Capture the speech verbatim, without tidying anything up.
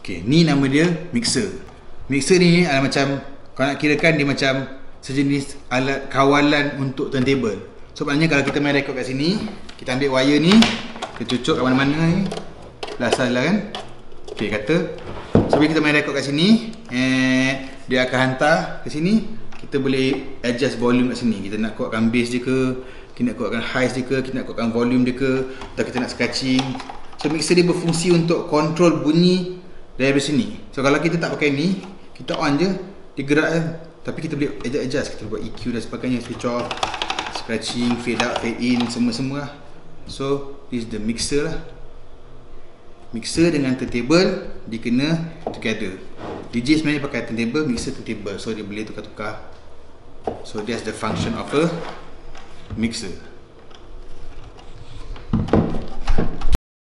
Okay, ni nama dia mixer. Mixer ni adalah macam, kau nak kirakan dia macam sejenis alat kawalan untuk turntable. So maknanya kalau kita main rekod kat sini, kita ambil wire ni, kita cucuk kat mana-mana ni, belasal lah kan. Okay, kata so bila kita main rekod kat sini, eh, dia akan hantar ke sini. Kita boleh adjust volume kat sini. Kita nak kuatkan bass je ke, kita nak kuatkan highs je ke, kita nak kuatkan volume je ke, atau kita nak scratching. So mixer dia berfungsi untuk control bunyi dari sini. So kalau kita tak pakai ni, kita on je, dia gerak je. Tapi kita boleh adjust, kita buat E Q dan sebagainya, switch off, scratching, fade out, fade in, semua-semua lah. So this is the mixer lah. Mixer dengan turntable dia kena together. D J sebenarnya pakai turntable, mixer turntable, so dia boleh tukar-tukar. So that's the function of a mixer.